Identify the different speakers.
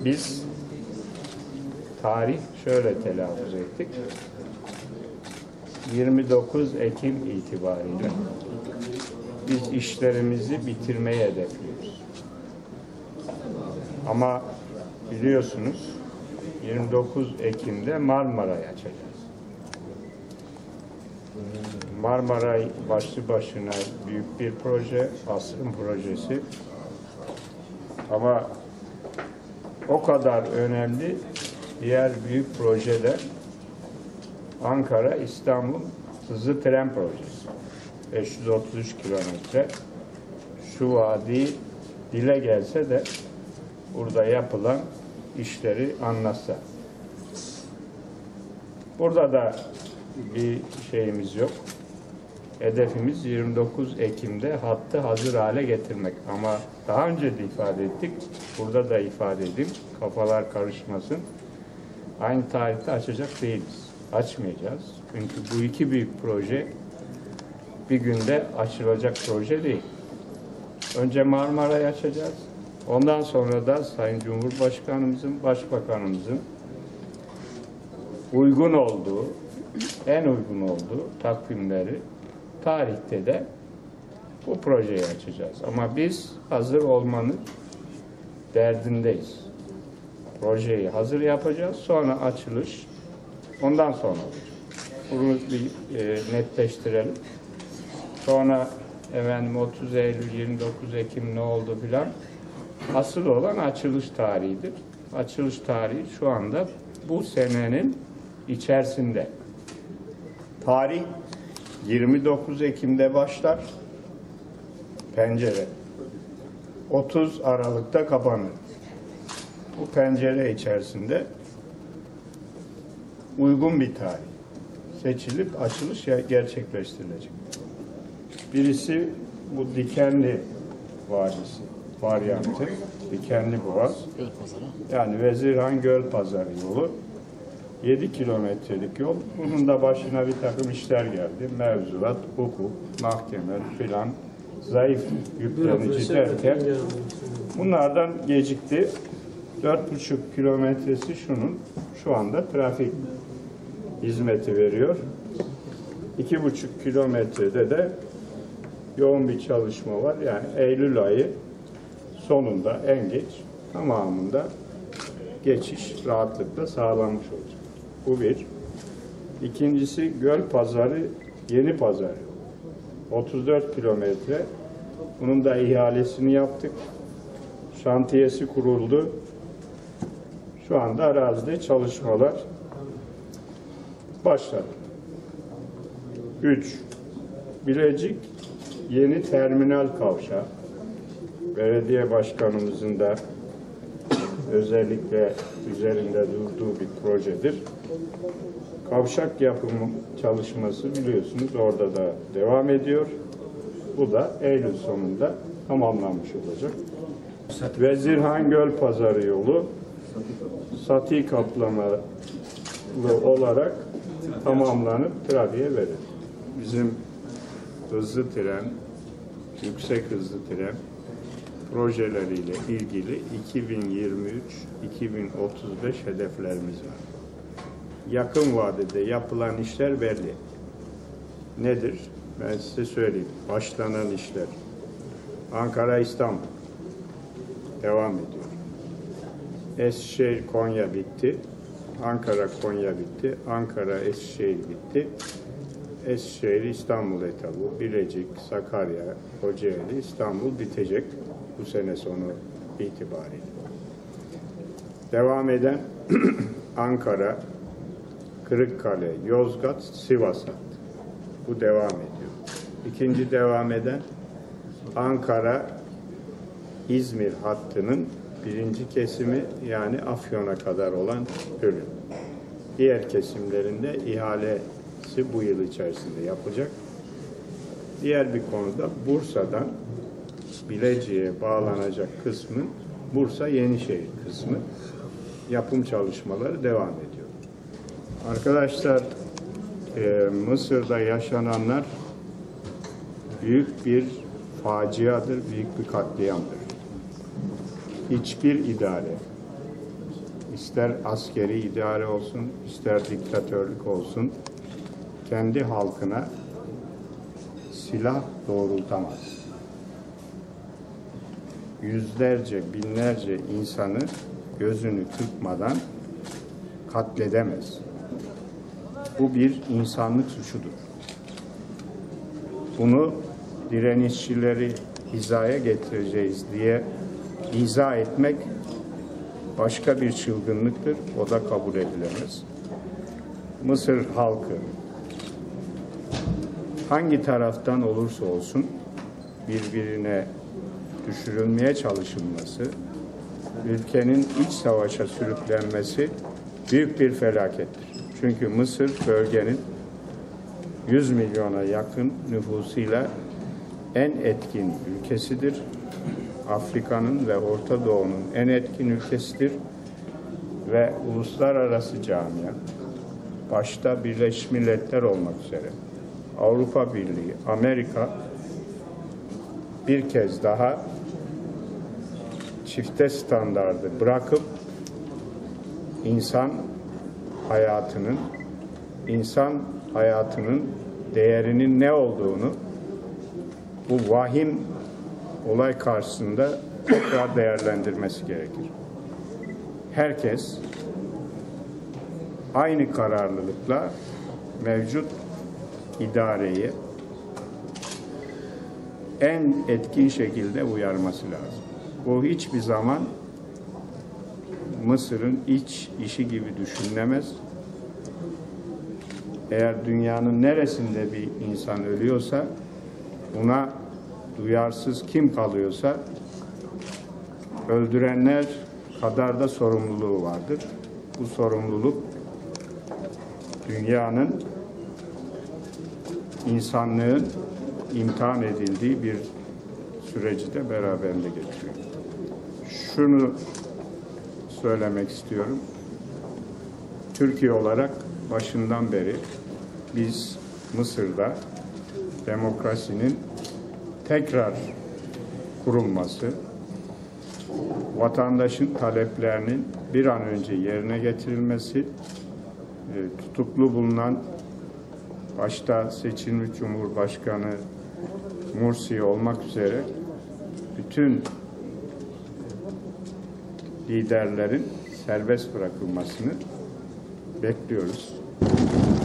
Speaker 1: biz tarih şöyle telaffuz ettik. 29 Ekim itibariyle biz işlerimizi bitirmeyi hedefliyoruz. Ama biliyorsunuz 29 Ekim'de Marmara'yı açacağız. Marmaray başlı başına büyük bir proje, asrın projesi. Ama o kadar önemli diğer büyük projeler Ankara-İstanbul hızlı tren projesi. 533 kilometre. Şu vadi dile gelse de burada yapılan işleri anlatsa. Burada da bir şeyimiz yok. Hedefimiz 29 Ekim'de hattı hazır hale getirmek. Ama daha önce de ifade ettik. Burada da ifade edeyim. Kafalar karışmasın. Aynı tarihte açacak değiliz. Açmayacağız. Çünkü bu iki büyük proje bir günde açılacak proje değil. Önce Marmara'yı açacağız. Ondan sonra da Sayın Cumhurbaşkanımızın, Başbakanımızın uygun olduğu, en uygun olduğu takvimleri tarihte de bu projeyi açacağız. Ama biz hazır olmanın derdindeyiz. Projeyi hazır yapacağız. Sonra açılış. Ondan sonra olacak. Bunu bir netleştirelim. Sonra efendim 30 Eylül, 29 Ekim ne oldu filan. Asıl olan açılış tarihidir. Açılış tarihi şu anda bu senenin içerisinde. Tarih 29 Ekim'de başlar. Pencere. 30 Aralık'ta kapanır. Bu pencere içerisinde uygun bir tarih seçilip açılış gerçekleştirilecek. Birisi bu Dikenli Vadisi varyantı, Dikenli Boğaz. Yani Vezirhan Gölpazarı yolu. 7 kilometrelik yol. Bunun da başına bir takım işler geldi. Mevzuat, hukuk, mahkeme filan zayıf yüklenici derken bunlardan gecikti. 4,5 kilometresi şunun şu anda trafik hizmeti veriyor. 2,5 kilometrede de yoğun bir çalışma var. Yani Eylül ayı sonunda en geç tamamında geçiş rahatlıkla sağlanmış olacak. Bu bir. İkincisi Gölpazarı Yeni Pazarı. 34 kilometre. Bunun da ihalesini yaptık. Şantiyesi kuruldu. Şu anda arazide çalışmalar başladı. 3. Bilecik Yeni Terminal Kavşağı. Belediye başkanımızın da özellikle üzerinde durduğu bir projedir. Kavşak yapımı çalışması biliyorsunuz orada da devam ediyor. Bu da Eylül sonunda tamamlanmış olacak. Vezirhan Gölpazarı yolu sati kaplamalı olarak tamamlanıp trafiğe verilir. Bizim hızlı tren, yüksek hızlı tren projeleriyle ilgili 2023-2035 hedeflerimiz var. Yakın vadede yapılan işler belli. Nedir? Ben size söyleyeyim. Başlanan işler. Ankara-İstanbul devam ediyor. Eskişehir-Konya bitti. Ankara-Konya bitti. Ankara-Eskişehir bitti. Eskişehir-İstanbul etabı, Bilecik, Sakarya, Kocaeli, İstanbul bitecek bu sene sonu itibariyle. Devam eden Ankara, Kırıkkale, Yozgat, Sivas hattı. Bu devam ediyor. İkinci devam eden Ankara, İzmir hattının birinci kesimi yani Afyon'a kadar olan bölüm. Diğer kesimlerinde ihalesi bu yıl içerisinde yapacak. Diğer bir konuda Bursa'dan Bilecik'e bağlanacak kısmın Bursa Yenişehir kısmı yapım çalışmaları devam ediyor. Arkadaşlar Mısır'da yaşananlar büyük bir faciadır, büyük bir katliamdır. Hiçbir idare, ister askeri idare olsun, ister diktatörlük olsun, kendi halkına silah doğrultamaz. Yüzlerce, binlerce insanı gözünü kırpmadan katledemez. Bu bir insanlık suçudur. Bunu direnişçileri hizaya getireceğiz diye izah etmek başka bir çılgınlıktır. O da kabul edilemez. Mısır halkı hangi taraftan olursa olsun birbirine düşürülmeye çalışılması, ülkenin iç savaşa sürüklenmesi büyük bir felakettir. Çünkü Mısır bölgenin 100 milyona yakın nüfusuyla en etkin ülkesidir. Afrika'nın ve Orta Doğu'nun en etkin ülkesidir ve uluslararası camia, başta Birleşmiş Milletler olmak üzere Avrupa Birliği, Amerika bir kez daha çifte standardı bırakıp insan hayatının değerinin ne olduğunu bu vahim olay karşısında tekrar değerlendirmesi gerekir. Herkes aynı kararlılıkla mevcut idareyi en etkin şekilde uyarması lazım. Bu hiçbir zaman Mısır'ın iç işi gibi düşünülemez. Eğer dünyanın neresinde bir insan ölüyorsa, buna duyarsız kim kalıyorsa, öldürenler kadar da sorumluluğu vardır. Bu sorumluluk dünyanın, insanlığın imtihan edildiği bir süreci de beraberinde getiriyor. Şunu söylemek istiyorum. Türkiye olarak başından beri biz Mısır'da demokrasinin tekrar kurulması, vatandaşın taleplerinin bir an önce yerine getirilmesi, tutuklu bulunan başta seçilmiş Cumhurbaşkanı Mursi olmak üzere bütün liderlerin serbest bırakılmasını bekliyoruz.